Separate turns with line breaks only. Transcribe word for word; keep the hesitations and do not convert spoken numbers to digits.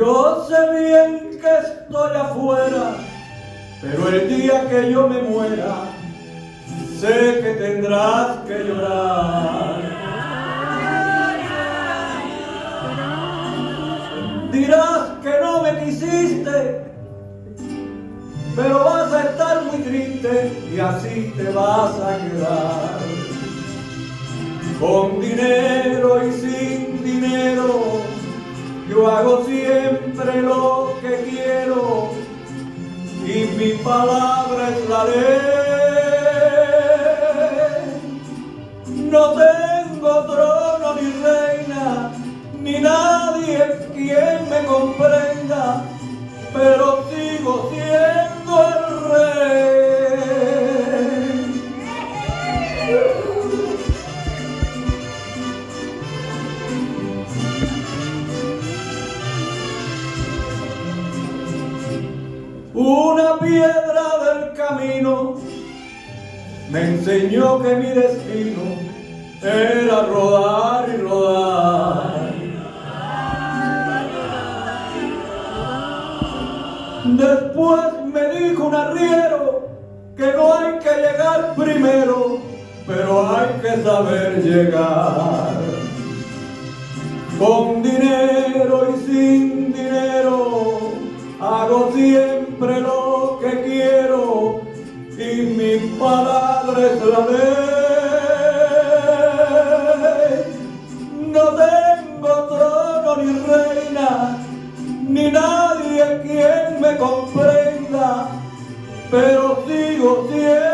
Yo sé bien que estoy afuera, pero el día que yo me muera, sé que tendrás que llorar. Dirás que no me quisiste, pero vas a estar muy triste y así te vas a quedar. Con dinero y sin dinero, yo hago siempre lo que quiero y mi palabra es la ley. No tengo trono ni reina, ni nadie quien me comprenda, pero sigo siendo el rey. Una piedra del camino me enseñó que mi destino era rodar y rodar. Después me dijo un arriero que no hay que llegar primero, pero hay que saber llegar. Con dinero y sin dinero, hago siempre lo que quiero y mi palabra es la ley. No tengo trono ni reina, ni nadie quien me comprenda, pero sigo siendo